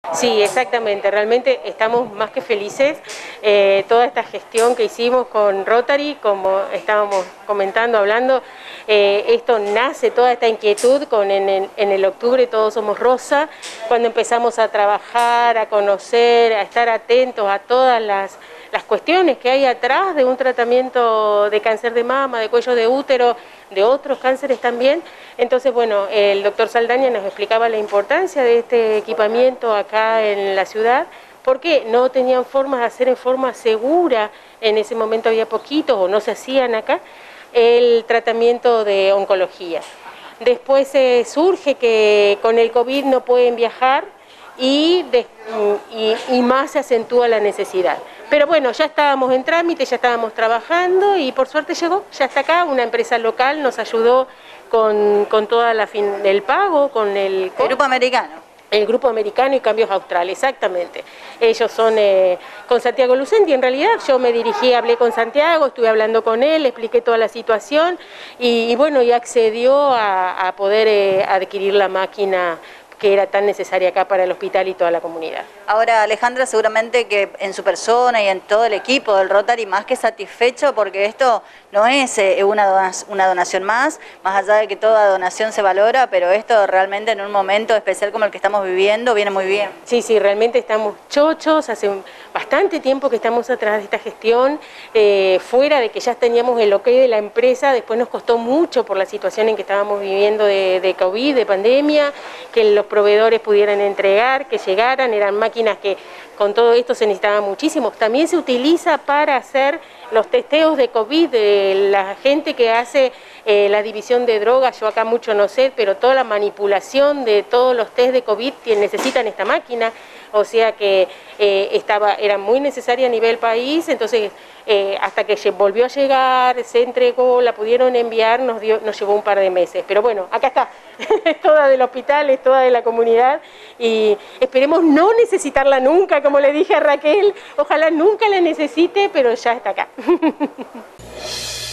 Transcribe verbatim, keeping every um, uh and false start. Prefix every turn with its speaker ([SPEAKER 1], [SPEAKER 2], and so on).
[SPEAKER 1] Sí, exactamente, realmente estamos más que felices. Eh, toda esta gestión que hicimos con Rotary, como estábamos comentando, hablando, eh, esto nace, toda esta inquietud con en el, en el octubre Todos Somos Rosa, cuando empezamos a trabajar, a conocer, a estar atentos a todas las, las cuestiones que hay atrás de un tratamiento de cáncer de mama, de cuello de útero, de otros cánceres también. Entonces, bueno, el doctor Saldaña nos explicaba la importancia de este equipamiento acá en la ciudad, porque no tenían formas de hacer en forma segura, en ese momento había poquitos o no se hacían acá, el tratamiento de oncología. Después eh, surge que con el COVID no pueden viajar y, de, y, y más se acentúa la necesidad. Pero bueno, ya estábamos en trámite, ya estábamos trabajando y por suerte llegó, ya está acá, una empresa local nos ayudó con, con toda la fin del pago, con el...
[SPEAKER 2] El grupo americano.
[SPEAKER 1] El Grupo Americano y Cambios Austral, exactamente. Ellos son eh, con Santiago Lucenti, en realidad yo me dirigí, hablé con Santiago, estuve hablando con él, le expliqué toda la situación y, y bueno, y accedió a, a poder eh, adquirir la máquina que era tan necesaria acá para el hospital y toda la comunidad.
[SPEAKER 2] Ahora, Alejandra, seguramente que en su persona y en todo el equipo del Rotary más que satisfecho, porque esto no es eh, una, donación, una donación más, más allá de que toda donación se valora, pero esto realmente en un momento especial como el que estamos viviendo viene muy bien.
[SPEAKER 1] Sí, sí, realmente estamos chochos, hace bastante tiempo que estamos atrás de esta gestión, eh, fuera de que ya teníamos el ok de la empresa, después nos costó mucho por la situación en que estábamos viviendo de, de COVID, de pandemia, que los proveedores pudieran entregar, que llegaran, eran máquinas que con todo esto se necesitaban muchísimo. También se utiliza para hacer los testeos de COVID, de la gente que hace eh, la división de drogas, yo acá mucho no sé, pero toda la manipulación de todos los test de COVID necesitan esta máquina, o sea que eh, estaba, era muy necesaria a nivel país, entonces eh, hasta que volvió a llegar, se entregó, la pudieron enviar, nos, dio, nos llevó un par de meses, pero bueno, acá está, es toda del hospital, es toda de la comunidad y esperemos no necesitarla nunca, como le dije a Raquel, ojalá nunca la necesite, pero ya está acá.